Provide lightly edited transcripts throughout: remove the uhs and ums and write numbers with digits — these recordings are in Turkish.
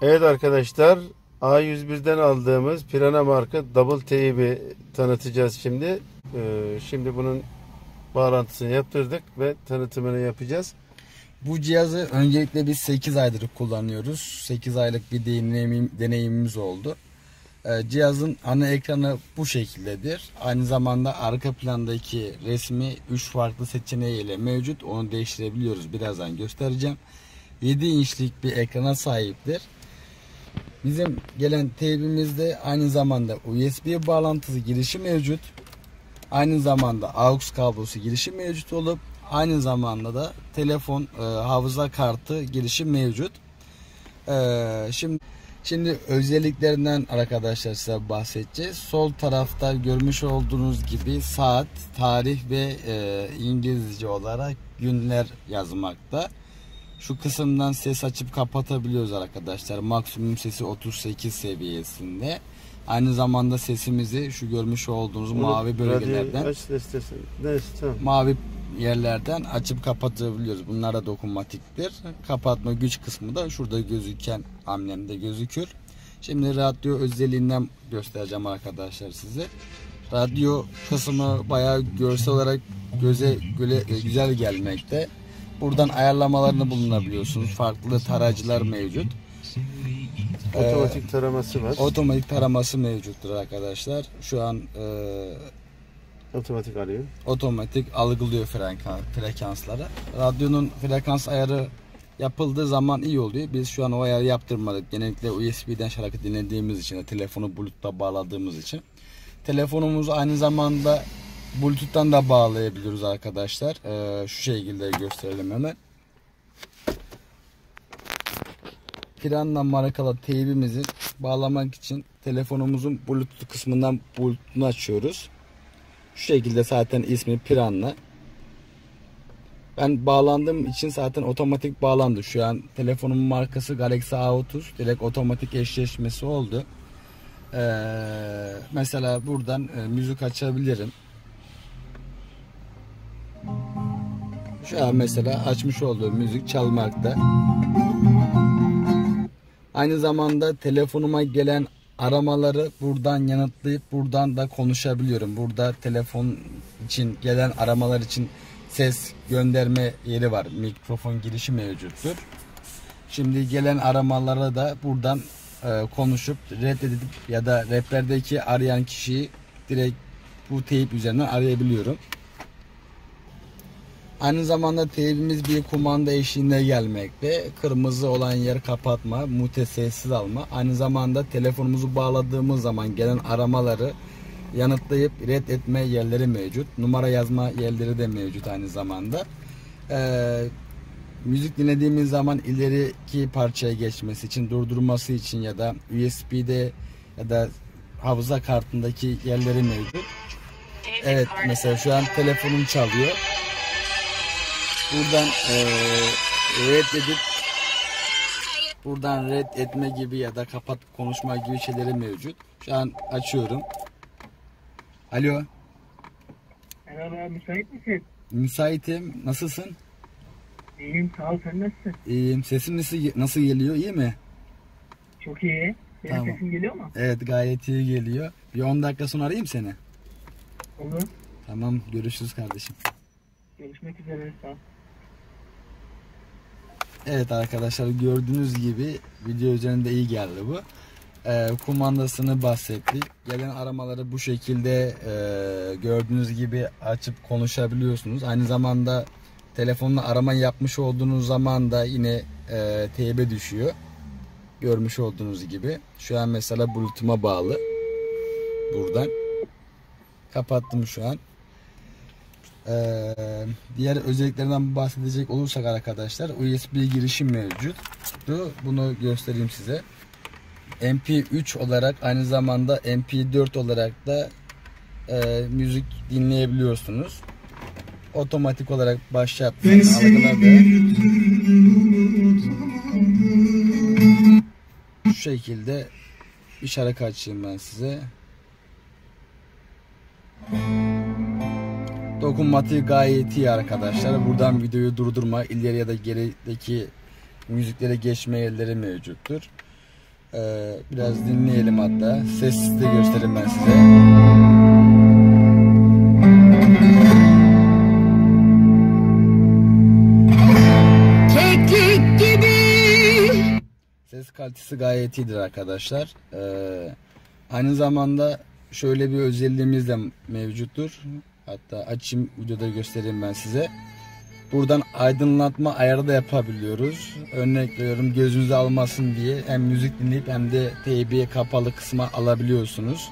Evet arkadaşlar, A101'den aldığımız Pirana marka Double Tape'i tanıtacağız şimdi. Şimdi bunun bağlantısını yaptırdık ve tanıtımını yapacağız. Bu cihazı öncelikle biz 8 aydır kullanıyoruz. 8 aylık bir deneyimimiz oldu. Cihazın ana ekranı bu şekildedir. Aynı zamanda arka plandaki resmi 3 farklı seçeneğiyle mevcut. Onu değiştirebiliyoruz. Birazdan göstereceğim. 7 inçlik bir ekrana sahiptir. Bizim gelen teybimizde aynı zamanda USB bağlantısı girişi mevcut. Aynı zamanda AUX kablosu girişi mevcut olup aynı zamanda da telefon hafıza kartı girişi mevcut. Şimdi özelliklerinden arkadaşlar size bahsedeceğiz. Sol tarafta görmüş olduğunuz gibi saat, tarih ve İngilizce olarak günler yazmakta. Şu kısımdan ses açıp kapatabiliyoruz arkadaşlar. Maksimum sesi 38 seviyesinde. Aynı zamanda sesimizi şu görmüş olduğunuz mavi bölgelerden, mavi yerlerden açıp kapatabiliyoruz. Bunlar da dokunmatiktir. Kapatma güç kısmı da şurada gözüken amblemde gözükür. Şimdi radyo özelliğinden göstereceğim arkadaşlar size. Radyo kısmı bayağı görsel olarak göze güzel gelmekte. Buradan ayarlamalarını bulunabiliyorsunuz. Farklı tarayıcılar mevcut. Otomatik taraması var. Otomatik taraması mevcuttur arkadaşlar. Şu an otomatik arıyor. Otomatik algılıyor frekansları. Radyonun frekans ayarı yapıldığı zaman iyi oluyor. Biz şu an o ayarı yaptırmadık. Genellikle USB'den şarkı dinlediğimiz için, telefonu Bluetooth'ta bağladığımız için. Telefonumuzu aynı zamanda Bluetooth'tan da bağlayabiliyoruz arkadaşlar. Şu şekilde gösterelim hemen. Pirana markalı teybimizi bağlamak için telefonumuzun Bluetooth kısmından Bluetooth'unu açıyoruz. Şu şekilde zaten ismi Pirana. Ben bağlandığım için zaten otomatik bağlandı. Şu an telefonumun markası Galaxy A30. Direkt otomatik eşleşmesi oldu. Mesela buradan müzik açabilirim. Şu an mesela açmış olduğum müzik çalmakta. Aynı zamanda telefonuma gelen aramaları buradan yanıtlayıp buradan da konuşabiliyorum. Burada telefon için gelen aramalar için ses gönderme yeri var. Mikrofon girişi mevcuttur. Şimdi gelen aramalara da buradan konuşup reddedip ya da rehberdeki arayan kişiyi direkt bu teyp üzerinden arayabiliyorum. Aynı zamanda teybimiz bir kumanda eşliğinde gelmekte. Kırmızı olan yer kapatma, mute sessiz alma. Aynı zamanda telefonumuzu bağladığımız zaman gelen aramaları yanıtlayıp reddetme yerleri mevcut. Numara yazma yerleri de mevcut aynı zamanda. Müzik dinlediğimiz zaman ileriki parçaya geçmesi için, durdurması için ya da USB'de ya da hafıza kartındaki yerleri mevcut. Evet, mesela şu an telefonum çalıyor. Buradan reddedip buradan reddetme gibi ya da kapat konuşma gibi şeyleri mevcut. Şu an açıyorum. Alo. Merhaba, müsait misin? Müsaitim. Nasılsın? İyiyim, sağ ol. Sen nasılsın? İyiyim. Sesim nasıl geliyor? İyi mi? Çok iyi. Benim Tamam. sesim geliyor mu? Evet, gayet iyi geliyor. Bir 10 dakika sonra arayayım seni. Olur. Tamam, görüşürüz kardeşim. Görüşmek üzere. Sağ ol. Evet arkadaşlar, gördüğünüz gibi video üzerinde iyi geldi bu. Kumandasını bahsettik. Gelen aramaları bu şekilde gördüğünüz gibi açıp konuşabiliyorsunuz. Aynı zamanda telefonla arama yapmış olduğunuz zaman da yine teybe düşüyor. Görmüş olduğunuz gibi. Şu an mesela Bluetooth'uma bağlı. Buradan. Kapattım şu an. Diğer özelliklerinden bahsedecek olursak arkadaşlar, USB girişi mevcut. Bunu göstereyim size. MP3 olarak aynı zamanda MP4 olarak da müzik dinleyebiliyorsunuz. Otomatik olarak başlat algıladı. Şu şekilde bir şarkı açayım ben size. Dokunmatiği gayet iyi arkadaşlar. Buradan videoyu durdurma, ileri ya da gerideki müziklere geçme yerleri mevcuttur. Biraz dinleyelim hatta. Sessiz de göstereyim ben size. Keklik gibi. Ses kalitesi gayet iyidir arkadaşlar. Aynı zamanda şöyle bir özelliğimiz de mevcuttur. Hatta açayım, videoda göstereyim ben size. Buradan aydınlatma ayarı da yapabiliyoruz. Örnek veriyorum, gözünüzü almasın diye hem müzik dinleyip hem de teybi kapalı kısma alabiliyorsunuz.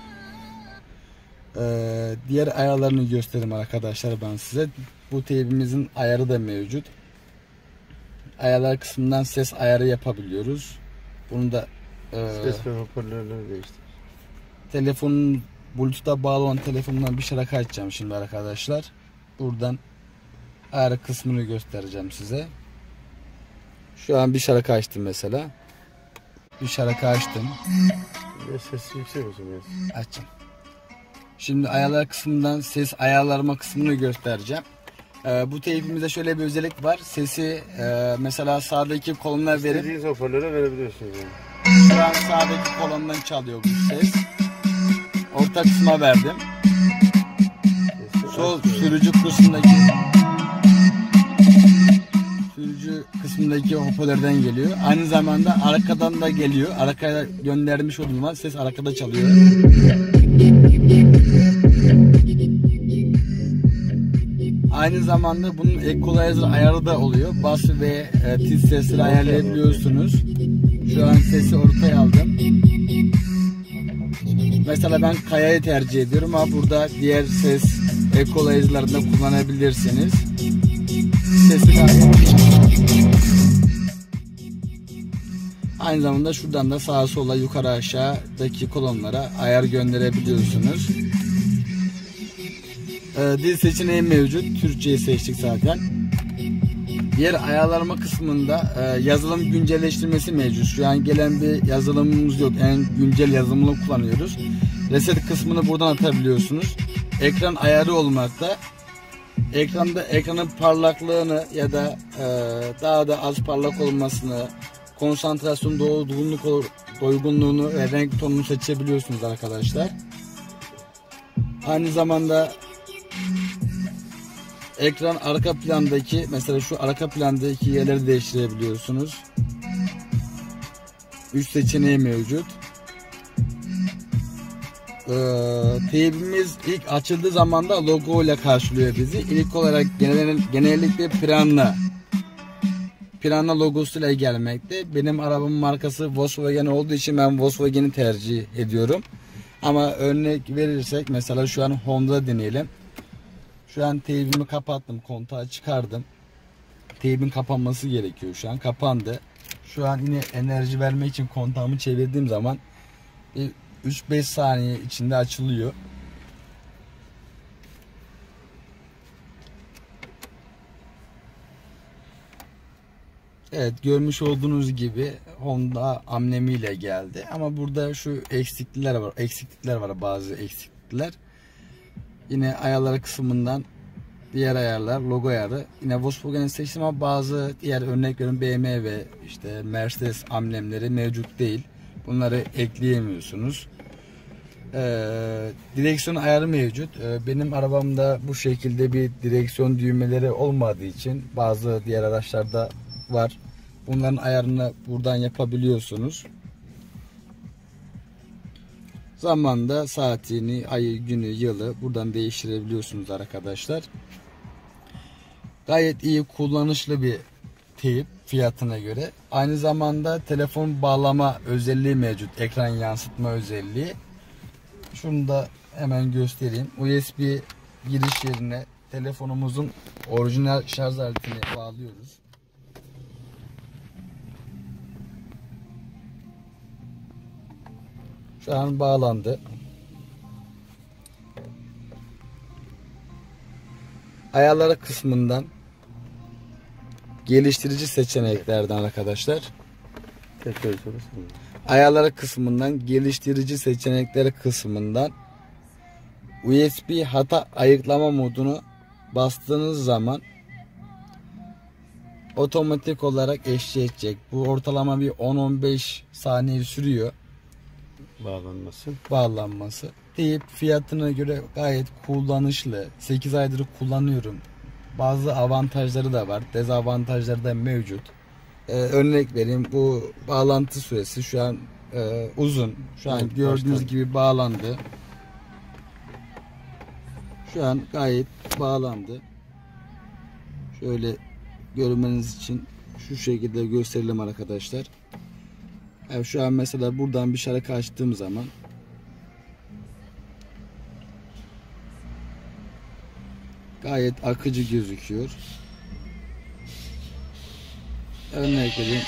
Diğer ayarlarını göstereyim arkadaşlar ben size. Bu teybimizin ayarı da mevcut. Ayarlar kısmından ses ayarı yapabiliyoruz. Bunu da ses ve hoparlörleri değiştir. Telefonun Bluetooth'a bağlı olan telefonumdan bir şarkı açacağım şimdi arkadaşlar. Buradan ayar kısmını göstereceğim size. Şu an bir şarkı açtım mesela. Bir şarkı açtım. Sesi yüksek olsun biraz. Açacağım. Şimdi ayarlar kısmından ses ayarlama kısmını göstereceğim. Bu teybimizde şöyle bir özellik var. Sesi mesela sağdaki koluna verip İstediğiniz hoparlöre verebiliyorsunuz yani. Şu an sağdaki kolondan çalıyor bu ses. Orta kısma verdim. Sol sürücü kısmındaki hoparlörden geliyor. Aynı zamanda arkadan da geliyor. Arkaya göndermiş olduğum zaman ses arkada çalıyor. Aynı zamanda bunun equalizer ayarı da oluyor. Bas ve tiz sesleri ayarlayabiliyorsunuz. Şu an sesi ortaya aldım. Mesela ben Kaya'yı tercih ediyorum ama burada diğer ses equalizer'larını da kullanabilirsiniz. Sesi gayet. Aynı zamanda şuradan da sağa sola yukarı aşağıdaki kolonlara ayar gönderebiliyorsunuz. Dil seçeneği mevcut. Türkçeyi seçtik zaten. Diğer ayarlama kısmında yazılım güncelleştirmesi mevcut. Şu an gelen bir yazılımımız yok. En güncel yazılımını kullanıyoruz. Reset kısmını buradan atabiliyorsunuz. Ekran ayarı olmakta. Ekranda ekranın parlaklığını ya da daha da az parlak olmasını, konsantrasyon doygunluğunu ve renk tonunu seçebiliyorsunuz arkadaşlar. Aynı zamanda ekran arka plandaki, mesela şu arka plandaki yerleri değiştirebiliyorsunuz. 3 seçeneği mevcut. Teybimiz ilk açıldığı zaman da logo ile karşılıyor bizi. İlk olarak genellikle Piranha logosuyla gelmekte. Benim arabamın markası Volkswagen olduğu için ben Volkswagen'i tercih ediyorum. Ama örnek verirsek mesela şu an Honda deneyelim. Şu an teybimi kapattım, kontağı çıkardım. Teybin kapanması gerekiyor, şu an kapandı. Şu an yine enerji vermek için kontağımı çevirdiğim zaman 3-5 saniye içinde açılıyor. Evet, görmüş olduğunuz gibi Honda amblemiyle geldi. Ama burada şu eksiklikler var, bazı eksiklikler. Yine ayarlar kısmından diğer ayarlar, logo ayarı. Yine Volkswagen'i seçtim ama bazı diğer örnek veriyorum BMW, işte Mercedes amblemleri mevcut değil. Bunları ekleyemiyorsunuz. Direksiyon ayarı mevcut. Benim arabamda bu şekilde bir direksiyon düğmeleri olmadığı için bazı diğer araçlarda var. Bunların ayarını buradan yapabiliyorsunuz. Zamanda saatini, ayı, günü, yılı buradan değiştirebiliyorsunuz arkadaşlar. Gayet iyi, kullanışlı bir teyip fiyatına göre. Aynı zamanda telefon bağlama özelliği mevcut. Ekran yansıtma özelliği. Şunu da hemen göstereyim. USB giriş yerine telefonumuzun orijinal şarj aletini bağlıyoruz. Şu an bağlandı. Ayarları kısmından geliştirici seçeneklerden arkadaşlar. Ayarları kısmından geliştirici seçenekleri kısmından USB hata ayıklama modunu bastığınız zaman otomatik olarak eşleyecek. Bu ortalama bir 10-15 saniye sürüyor bağlanması. Teyip fiyatına göre gayet kullanışlı. 8 aydır kullanıyorum. Bazı avantajları da var, dezavantajları da mevcut. Örnek vereyim, bu bağlantı süresi şu an uzun. Şu an gördüğünüz gibi bağlandı. Şu an gayet bağlandı. Şöyle görmeniz için şu şekilde gösterelim arkadaşlar. Yani şu an mesela buradan bir şarkı açtığım zaman gayet akıcı gözüküyor. Örnek vereyim.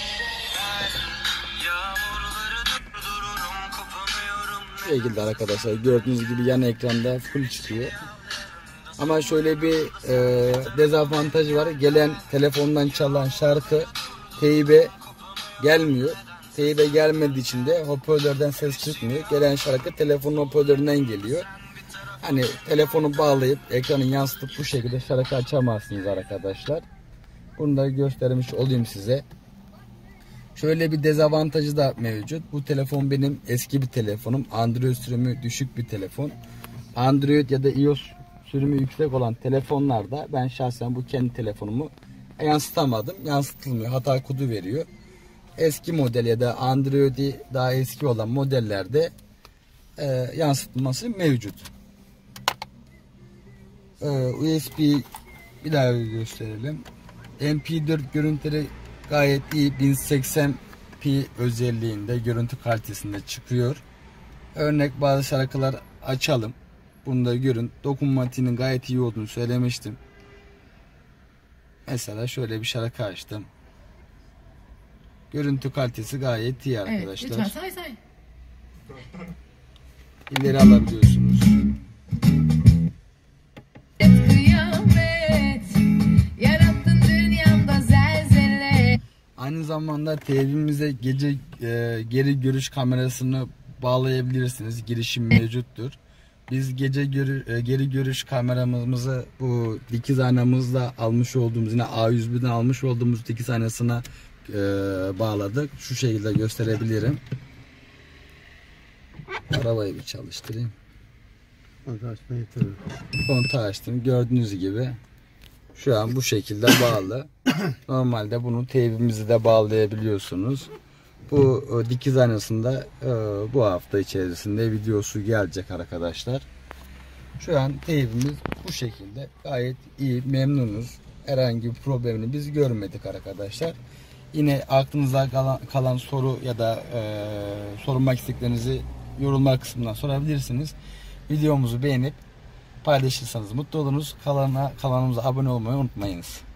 Bu şekilde arkadaşlar gördüğünüz gibi yan ekranda full çıkıyor. Ama şöyle bir dezavantajı var. Gelen telefondan çalan şarkı teybe gelmiyor. Teybe gelmediği için de hoparlörden ses çıkmıyor. Gelen şarkı telefonun hoparlöründen geliyor. Hani telefonu bağlayıp ekranı yansıtıp bu şekilde şarkı açamazsınız arkadaşlar. Bunu da göstermiş olayım size. Şöyle bir dezavantajı da mevcut. Bu telefon benim eski bir telefonum. Android sürümü düşük bir telefon. Android ya da iOS sürümü yüksek olan telefonlarda ben şahsen bu kendi telefonumu yansıtamadım. Yansıtılmıyor. Hata kodu veriyor. Eski model ya da Android'i daha eski olan modellerde yansıtılması mevcut. USB bir daha gösterelim. MP4 görüntüleri gayet iyi. 1080p özelliğinde görüntü kalitesinde çıkıyor. Örnek bazı şarkılar açalım. Bunu da görün. Dokunmatiğinin gayet iyi olduğunu söylemiştim. Mesela şöyle bir şarkı açtım. Görüntü kalitesi gayet iyi arkadaşlar. Evet, lütfen say. İleri alabiliyorsunuz. Aynı zamanda TV'mize geri görüş kamerasını bağlayabilirsiniz. Girişim mevcuttur. Biz geri görüş kameramızı bu dikiz aynamızla almış olduğumuz, yine A101'den almış olduğumuz dikiz aynasına bağladık. Şu şekilde gösterebilirim. Arabayı bir çalıştırayım. Kontağı açtım. Gördüğünüz gibi şu an bu şekilde bağlı. Normalde bunu TV'mizi de bağlayabiliyorsunuz. Bu dikiz aynasında bu hafta içerisinde videosu gelecek arkadaşlar. Şu an TV'miz bu şekilde gayet iyi, memnunuz. Herhangi bir problemini biz görmedik arkadaşlar. Yine aklınıza kalan soru ya da sormak istediklerinizi yorumlar kısmından sorabilirsiniz. Videomuzu beğenip paylaşırsanız mutlu oluruz. Kanalımıza abone olmayı unutmayınız.